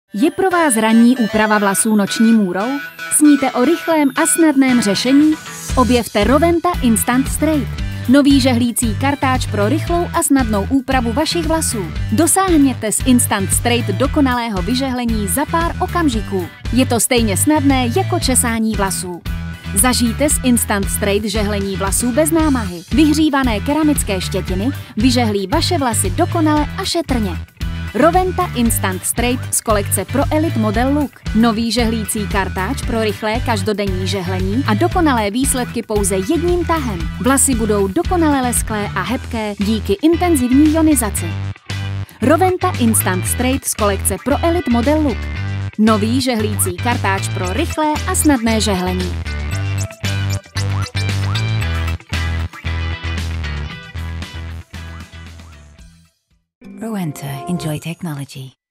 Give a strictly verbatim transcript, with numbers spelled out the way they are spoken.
Je pro vás ranní úprava vlasů noční můrou? Sníte o rychlém a snadném řešení? Objevte Roventa Instant Straight. Nový žehlící kartáč pro rychlou a snadnou úpravu vašich vlasů. Dosáhněte s Instant Straight dokonalého vyžehlení za pár okamžiků. Je to stejně snadné jako česání vlasů. Zažijte s Instant Straight žehlení vlasů bez námahy. Vyhřívané keramické štětiny vyžehlí vaše vlasy dokonale a šetrně. Roventa Instant Straight z kolekce Pro Elite Model Look. Nový žehlící kartáč pro rychlé každodenní žehlení a dokonalé výsledky pouze jedním tahem. Vlasy budou dokonale lesklé a hebké díky intenzivní ionizaci. Roventa Instant Straight z kolekce Pro Elite Model Look. Nový žehlící kartáč pro rychlé a snadné žehlení. Rowenta. Enjoy technology.